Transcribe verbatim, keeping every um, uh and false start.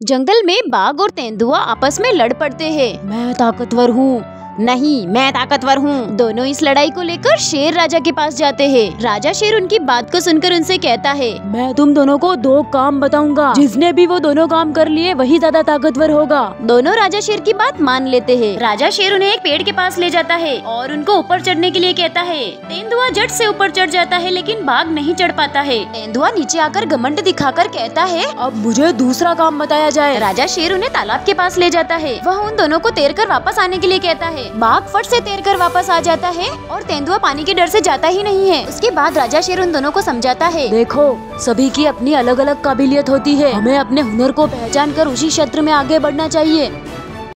जंगल में बाघ और तेंदुआ आपस में लड़ पड़ते हैं। मैं ताकतवर हूँ। नहीं, मैं ताकतवर हूँ। दोनों इस लड़ाई को लेकर शेर राजा के पास जाते हैं। राजा शेर उनकी बात को सुनकर उनसे कहता है, मैं तुम दोनों को दो काम बताऊंगा। जिसने भी वो दोनों काम कर लिए वही ज्यादा ताकतवर होगा। दोनों राजा शेर की बात मान लेते हैं। राजा शेर उन्हें एक पेड़ के पास ले जाता है और उनको ऊपर चढ़ने के लिए कहता है। तेंदुआ झट से ऊपर चढ़ जाता है, लेकिन बाघ नहीं चढ़ पाता है। तेंदुआ नीचे आकर घमंड दिखाकर कहता है, अब मुझे दूसरा काम बताया जाए। राजा शेर उन्हें तालाब के पास ले जाता है। वह उन दोनों को तैरकर वापस आने के लिए कहता है। बाघ फट से तैरकर वापस आ जाता है और तेंदुआ पानी के डर से जाता ही नहीं है। उसके बाद राजा शेर उन दोनों को समझाता है, देखो, सभी की अपनी अलग अलग काबिलियत होती है। हमें अपने हुनर को पहचान कर उसी क्षेत्र में आगे बढ़ना चाहिए।